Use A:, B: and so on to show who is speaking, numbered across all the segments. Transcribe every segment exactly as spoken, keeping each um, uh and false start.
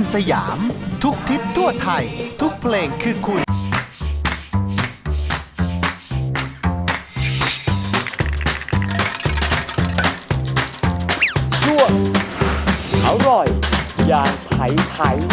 A: สยามทุกทิศทั่วไทยทุกเพลงคือคุณ
B: ช่วงอร่อยอย่างไทยไทย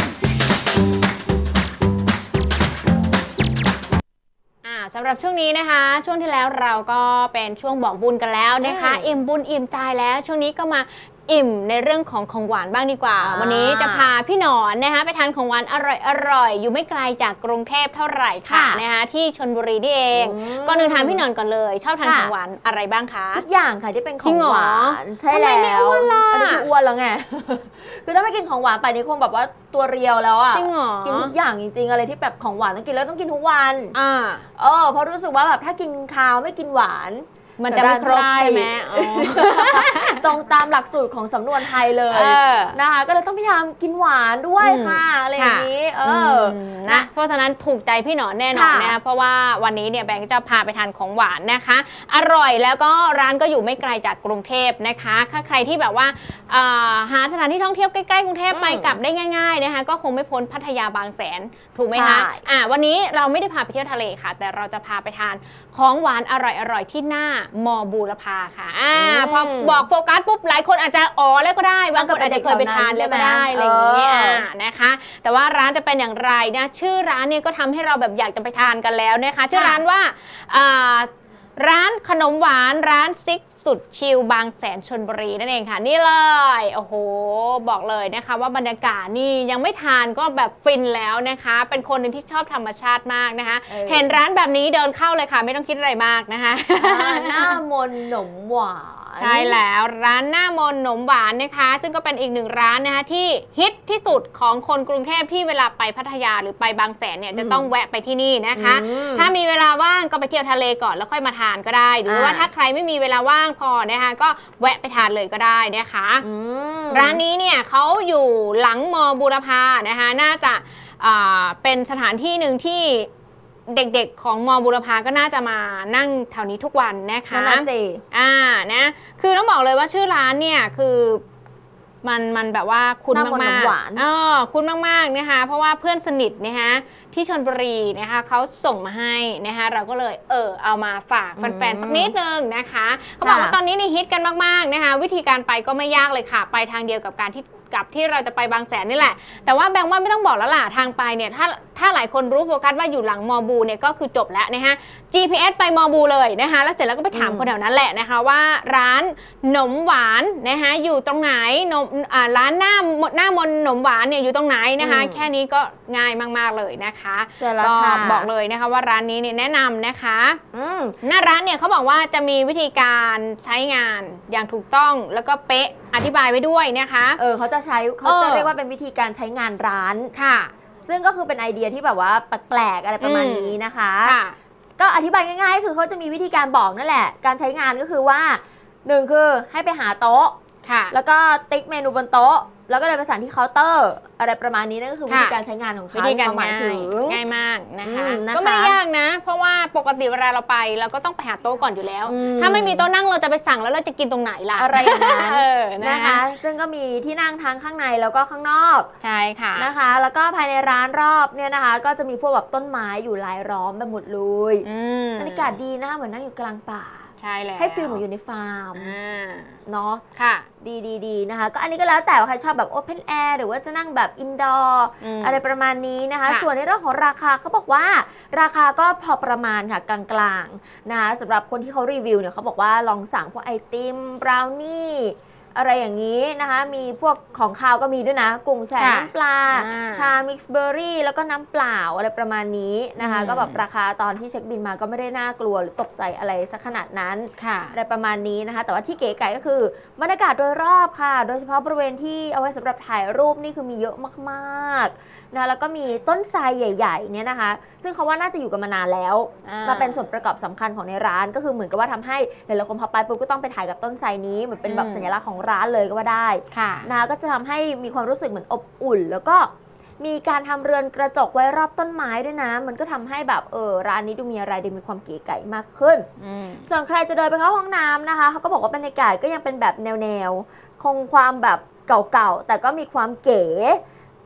C: สำหรับช่วงนี้นะคะช่วงที่แล้วเราก็เป็นช่วงบอกบุญกันแล้วนะคะอิ่มบุญอิ่มใจแล้วช่วงนี้ก็มาอิ่มในเรื่องของของหวานบ้างดีกว่าวันนี้จะพาพี่หนอนนะคะไปทานของหวานอร่อยอร่อยอยู่ไม่ไกลจากกรุงเทพเท่าไหร่ค่ะนะคะที่ชลบุรีนี่เองก่อนอื่นถามพี่หนอนก่อนเลยชอบทานของหวานอะไรบ้างคะ
D: ทุกอย่างค่ะที่เป็นของหวานใช่แล้ว
C: ทำไมไม่อ้วนล่ะ
D: อันนี้คืออ้วนแล้วไงคือถ้าไม่กินของหวานไปนี้คงแบบว่าตัวเรียวแล้วอ่ะ
C: จริงเหรอ
D: กินทุกอย่างจริงๆอะไรที่แบบของหวานต้องกินแล้วต้องกินทุกวัน
C: อ่า
D: เออเพราะรู้สึกว่าแบบถ้ากินคาวไม่กินหวาน
C: มันจะไม่ครบใช่ไหม
D: ตรงตามหลักสูตรของสำนวนไทยเลยนะคะก็เลยต้องพยายามกินหวานด้วยค่ะอะไรอย่างนี้เออ
C: นะเพราะฉะนั้นถูกใจพี่หนอนแน่นอนนะคะเพราะว่าวันนี้เนี่ยแบงค์จะพาไปทานของหวานนะคะอร่อยแล้วก็ร้านก็อยู่ไม่ไกลจากกรุงเทพนะคะถ้าใครที่แบบว่าหาสถานที่ท่องเที่ยวใกล้ๆกรุงเทพไปกลับได้ง่ายๆนะคะก็คงไม่พ้นพัทยาบางแสนถูกไหมคะอ่าวันนี้เราไม่ได้พาไปเที่ยวทะเลค่ะแต่เราจะพาไปทานของหวานอร่อยๆที่หน้ามอบูรพาค่ะอ่าพอบอกโฟกัสปุ๊บหลายคนอาจจะอ๋อแล้วก็ได้บางคนอาจจะเคยไปทานแล้วก็ได้อะไรอย่างเงี้ยนะคะแต่ว่าร้านจะเป็นอย่างไรนะชื่อร้านเนี่ยก็ทำให้เราแบบอยากจะไปทานกันแล้วนะคะชื่อร้านว่าร้านขนมหวานร้านซิกสุดชิลบางแสนชลบุรีนั่นเองค่ะนี่เลยโอ้โหบอกเลยนะคะว่าบรรยากาศนี่ยังไม่ทานก็แบบฟินแล้วนะคะเป็นคนหนึ่งที่ชอบธรรมชาติมากนะคะเห็นร้านแบบนี้เดินเข้าเลยค่ะไม่ต้องคิดอะไรมากนะคะ
D: หน้ามนหนมหวาน
C: ใช่แล้วร้านหน้ามนหนมหวานนะคะซึ่งก็เป็นอีกหนึ่งร้านนะคะที่ฮิตที่สุดของคนกรุงเทพที่เวลาไปพัทยาหรือไปบางแสนเนี่ยจะต้องแวะไปที่นี่นะคะถ้ามีเวลาว่างก็ไปเที่ยวทะเลก่อนแล้วค่อยมาทานก็ได้หรือว่าถ้าใครไม่มีเวลาว่างพอนะคะก็แวะไปทานเลยก็ได้นะคะร้านนี้เนี่ยเขาอยู่หลังมอบูรพานะคะน่าจะเป็นสถานที่หนึ่งที่เด็กๆของมอบูรพาก็น่าจะมานั่งแถวนี้ทุกวันนะคะ
D: นั่นสิ
C: อ่านะคือต้องบอกเลยว่าชื่อร้านเนี่ยคือมันมันแบบว่าคุ้นมากๆเออคุ้นมากๆนะคะเพราะว่าเพื่อนสนิทนะคะที่ชลบุรีนะคะเขาส่งมาให้นะคะเราก็เลยเออเอามาฝากแฟนๆสักนิดนึงนะคะเขาบอกว่าตอนนี้นี่ฮิตกันมากๆนะคะวิธีการไปก็ไม่ยากเลยค่ะไปทางเดียวกับการที่กับที่เราจะไปบางแสนนี่แหละแต่ว่าแบงค์ว่าไม่ต้องบอกแล้วล่ะทางไปเนี่ยถ้าถ้าหลายคนรู้โฟกัสว่าอยู่หลังมอบูเนี่ยก็คือจบแล้วนะคะ จี พี เอส ไปมอบูเลยนะคะแล้วเสร็จแล้วก็ไปถามคนแถวนั้นแหละนะคะว่าร้านหนมหวานนะคะอยู่ตรงไหนนมอ่าร้านหน้าหน้ามนหนมหวานเนี่ยอยู่ตรงไหนนะคะแค่นี้ก็ง่ายมากๆเลยนะคะก็บอกเลยนะคะว่าร้านนี้เนี่ยแนะนำนะคะหน้าร้านเนี่ยเขาบอกว่าจะมีวิธีการใช้งานอย่างถูกต้องแล้วก็เป๊ะอธิบายไว้ด้วยนะคะ
D: เออเขาจะใช้เขาจะเรียกว่าเป็นวิธีการใช้งานร้าน
C: ค่ะ
D: ซึ่งก็คือเป็นไอเดียที่แบบว่าแปลกๆอะไรประมาณนี้นะคะก็อธิบายง่ายๆคือเขาจะมีวิธีการบอกนั่นแหละการใช้งานก็คือว่าหนึ่งคือให้ไปหาโต๊ะแล้วก็ติ๊กเมนูบนโต๊ะแล้วก็เดินไปสั่งที่เคาน์เตอร์อะไรประมาณนี้นั่นก็คือวิธีการใช้งานของเขา
C: วิธีการหมายถึงง่ายมากนะคะก็ไม่ได้ยากนะเพราะว่าปกติเวลาเราไปเราก็ต้องไปหาโต๊ะก่อนอยู่แล้วถ้าไม่มีโต๊ะนั่งเราจะไปสั่งแล้วเราจะกินตรงไหนล่ะ
D: อะไรอย่างนั้นนะคะซึ่งก็มีที่นั่งทั้งข้างในแล้วก็ข้างนอก
C: ใช่ค่ะ
D: นะคะแล้วก็ภายในร้านรอบเนี่ยนะคะก็จะมีพวกแบบต้นไม้อยู่รายล้อมไปหมดเลยบรรยากาศดีนะเหมือนนั่งอยู่กลางป่า
C: ใช่แล้ว
D: ให้ฟีลเหมือนอยู่ในฟาร์มเนาะ
C: ค่ะ
D: ดีดีดีนะคะก็อันนี้ก็แล้วแต่ว่าใครชอบแบบโอเพนแอร์หรือว่าจะนั่งแบบอินดอร์อะไรประมาณนี้นะคะส่วนในเรื่องของราคาเขาบอกว่าราคาก็พอประมาณค่ะกลางๆนะคะสำหรับคนที่เขารีวิวเนี่ยเขาบอกว่าลองสั่งพวกไอติมบราวนี่อะไรอย่างนี้นะคะมีพวกของคาวก็มีด้วยนะกุ้งแช่น้ำปลาชามิกซ์เบอร์รี่แล้วก็น้ำเปล่าอะไรประมาณนี้นะคะก็แบบราคาตอนที่เช็คบินมาก็ไม่ได้น่ากลัวหรือตกใจอะไรสักขนาดนั้นอะไรประมาณนี้นะคะแต่ว่าที่เก๋ไก๋ก็คือบรรยากาศโดยรอบค่ะโดยเฉพาะบริเวณที่เอาไว้สำหรับถ่ายรูปนี่คือมีเยอะมากๆนะแล้วก็มีต้นไทรใหญ่ๆเนี่ยนะคะซึ่งเขาว่าน่าจะอยู่กันมานานแล้วมาเป็นส่วนประกอบสำคัญของในร้านก็คือเหมือนกับว่าทำให้หลายๆคนพอไปปุ๊บก็ต้องไปถ่ายกับต้นไทรนี้เหมือนเป็นแบบสัญลักษณ์ของร้านเลยก็ว่าได้นะก็จะทำให้มีความรู้สึกเหมือนอบอุ่นแล้วก็มีการทำเรือนกระจกไว้รอบต้นไม้ด้วยนะมันก็ทำให้แบบเออร้านนี้ดูมีอะไรดูมีความเก๋ไก๋มากขึ้นส่วนใครจะเดินไปเข้าห้องน้ำนะคะเขาก็บอกว่าบรรยากาศก็ยังเป็นแบบแนวๆคงความแบบเก่าๆแต่ก็มีความเก๋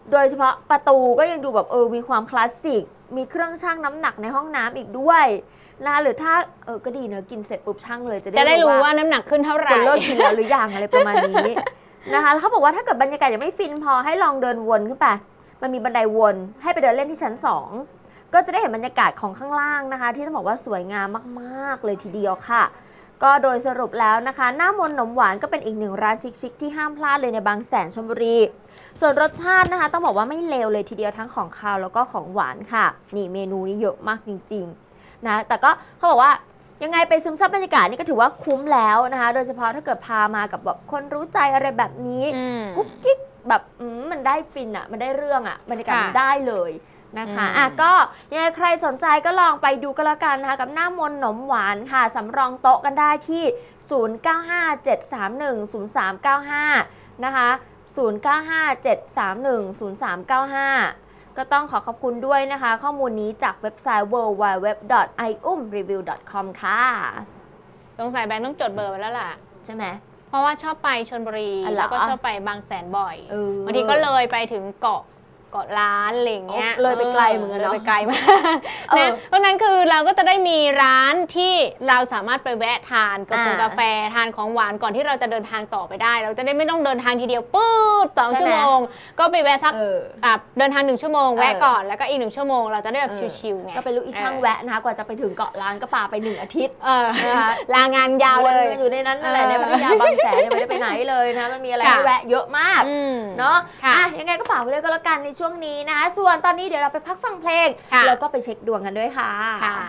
D: โดยเฉพาะประตูก็ยังดูแบบเออมีความคลาสสิกมีเครื่องชั่งน้ำหนักในห้องน้ำอีกด้วยนะคะหรือถ้าเออก็ดีเนอะกินเสร็จปุ๊บชั่งเลยจะได้
C: จะได้รู้ว่าน้ำหนักขึ้นเท่าไหร่
D: จะเลิกกินแล้วหรือยังอะไรประมาณนี้นะคะแล้วเขาบอกว่าถ้าเกิดบรรยากาศยังไม่ฟินพอให้ลองเดินวนขึ้นไปมันมีบันไดวนให้ไปเดินเล่นที่ชั้นสองก็จะได้เห็นบรรยากาศของข้างล่างนะคะที่ต้องบอกว่าสวยงามมากๆเลยทีเดียวค่ะก็โดยสรุปแล้วนะคะหน้ามนต์ขนมหวานก็เป็นอีกหนึ่งร้านชิคๆที่ห้ามพลาดเลยในบางแสนชลบุรีส่วนรสชาตินะคะต้องบอกว่าไม่เลวเลยทีเดียวทั้งของคาวแล้วก็ของหวานค่ะนี่เมนูนี้เยอะมากจริงๆนะแต่ก็เขาบอกว่ายังไงไปซึมซับบรรยากาศนี่ก็ถือว่าคุ้มแล้วนะคะโดยเฉพาะถ้าเกิดพามากับแบบคนรู้ใจอะไรแบบนี้กุ๊กกิ๊กแบบมันได้ฟินอ่ะมันได้เรื่องอ่ะบรรยากาศมันได้เลยนะคะอ่ะก็ยังไงใครสนใจก็ลองไปดูกันแล้วกันนะคะกับหน้ามนต์ขนมหวานค่ะสำรองโต๊ะกันได้ที่ ศูนย์ เก้า ห้า เจ็ด สาม หนึ่ง ศูนย์ สาม เก้า ห้า นะคะ ศูนย์ เก้า ห้า เจ็ด สาม หนึ่ง ศูนย์ สาม เก้า ห้า ก็ต้องขอขอบคุณด้วยนะคะข้อมูลนี้จากเว็บไซต์ ดับเบิลยู ดับเบิลยู ดับเบิลยู ดอท ไอ อุม รีวิว ดอท คอม ค่ะ
C: สงสัยแบงค์ต้องจดเบอร์ไว้แล้วล่ะ
D: ใช่ไหม
C: เพราะว่าชอบไปชลบุรีแล้วก็ชอบไปบางแสนบ่อยบางทีก็เลยไปถึงเกาะเกาะล้านอะไรอย่างเงี้ย
D: เลยไปไกลเหมือนกันเนาะ
C: เลยไปไกลมากนะเพราะนั้นคือเราก็จะได้มีร้านที่เราสามารถไปแวะทานกาแฟกาแฟทานของหวานก่อนที่เราจะเดินทางต่อไปได้เราจะได้ไม่ต้องเดินทางทีเดียวปื๊ดสองชั่วโมงก็ไปแวะสักเดินทางหนึ่งชั่วโมงแวะก่อนแล้วก็อีกหนึ่งชั่วโมงเราจะได้แบบชิลๆไง
D: ก็เป็นลูกอีช่างแวะนะคะกว่าจะไปถึงเกาะล้านก็ป่าไปหนึ่งอาทิตย์
C: ลางานยาวเลย
D: อยู่ในนั้นนั่นแหละในพัทยาบางแสนไม่ได้ไปไหนเลยนะมันมีอะไรให้แวะเยอะมากเนาะยังไงก็ฝากไว้ด้วยก็แล้วกันในช่วงนี้นะส่วนตอนนี้เดี๋ยวเราไปพักฟังเพลงแล้วก็ไปเช็คดวงกันด้วยค่ะ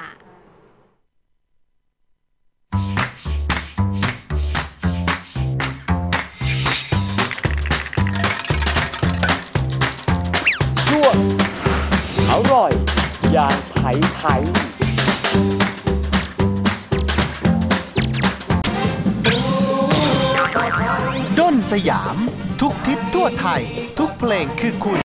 B: ช่วงอร่อยอย่างไทยไทย
A: ด้นสยามทุกทิศทั่วไทยทุกเพลงคือคุณ